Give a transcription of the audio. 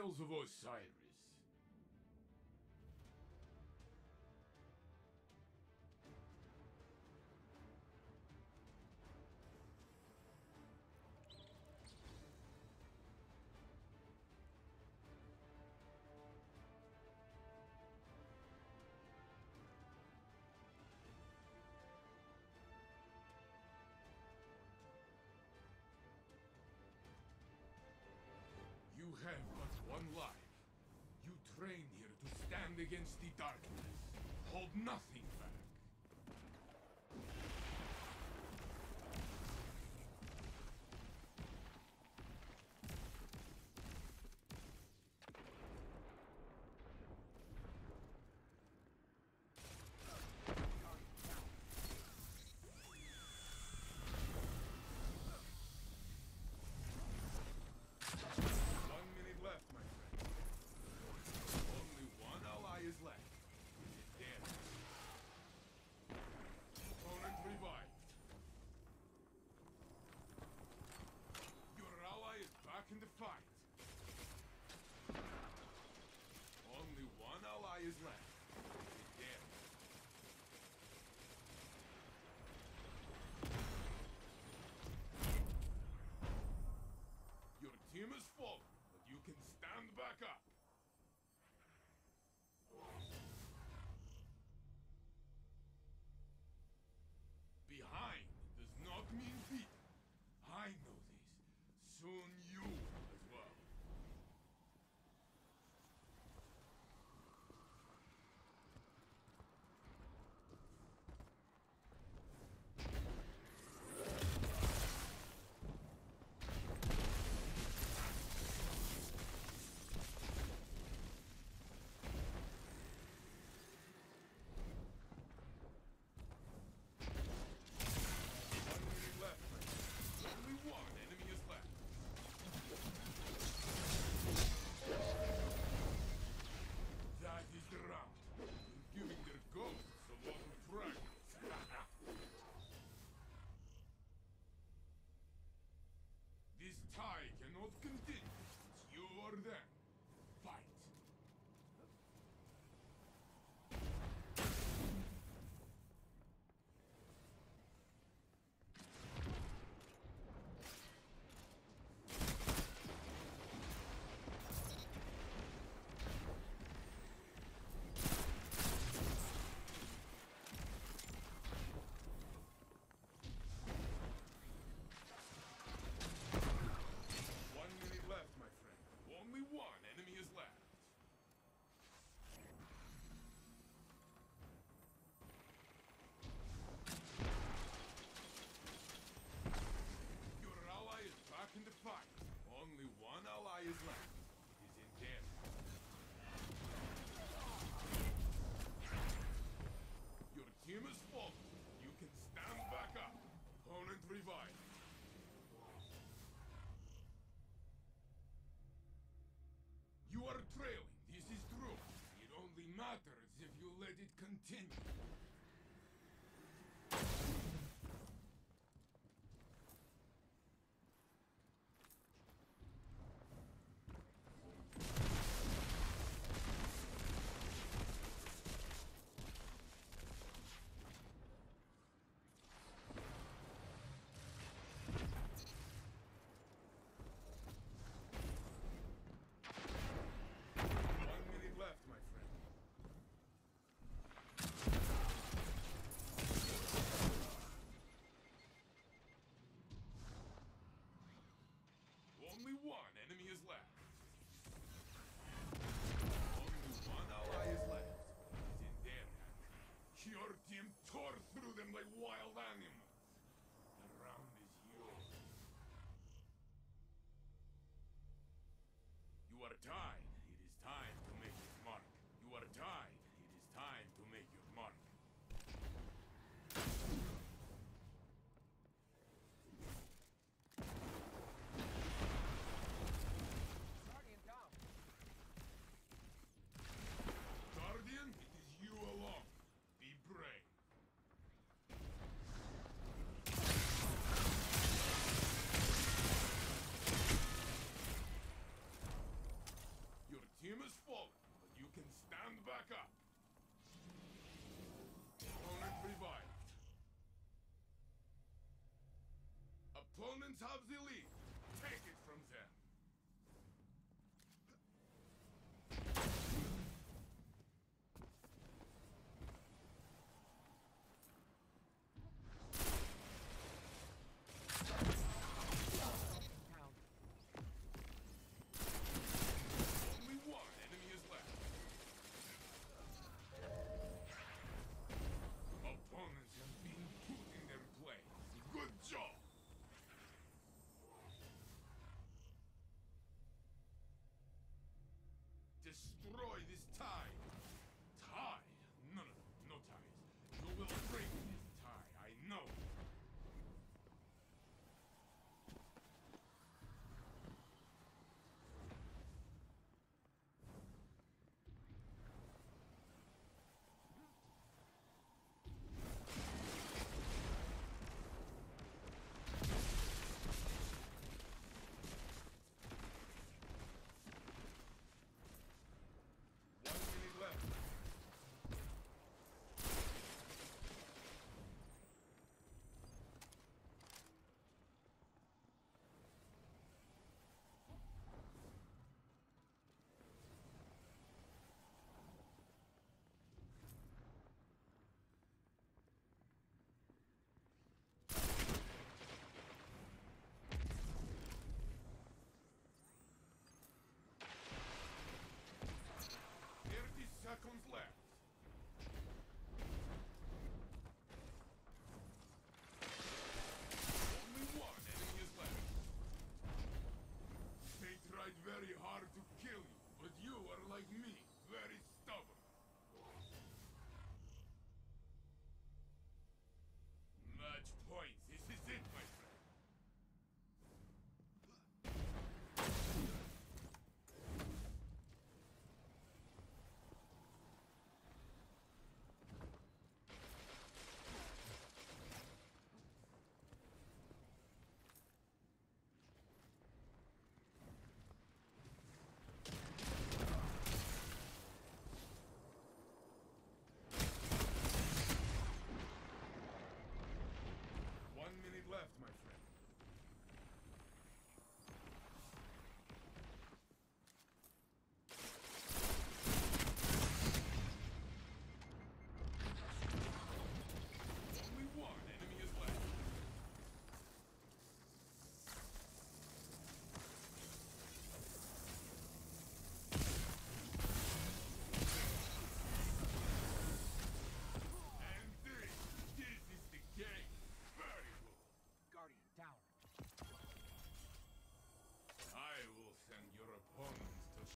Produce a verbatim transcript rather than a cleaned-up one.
Isles of Osiris. You have but one life. You train here to stand against the darkness. Hold nothing back. Left, my friend. Only one ally is left. Is it dead? Opponent revived. Your ally is back in the fight. Only one ally is left. Is it dead? Your team has fallen. You can stand back up. Behind does not mean beat. I know this. Soon you as well. Only one enemy is left. That is the round. You're giving their ghosts a lot of practice. This tie cannot continue. It's you or them. Fight. One minute left, my friend. Only one enemy is left. Your ally is back in the fight. Only one ally is left. It is in death. Your team is fallen. You can stand back up. Opponent revived. You are trailing, this is true. It only matters if you let it continue. Left, my friend. Only one enemy is left. Only one ally is left. He's in their hands. Your team tore through them like wild animals. The round is yours. You are tied. It is time to make your mark. You are tied. It is time to make your mark. Guardian down. Guardian, it is you alone. Be brave. Germans have the lead. Take it from them. Town. Only one enemy is left. Opponents have been put in their place. Good job. Destroy this tie. Tie? No, no, no, no ties. You will break this tie. I know. One minute left. Thirty seconds left. Only one enemy is left. They tried very hard to kill you, but you are like me.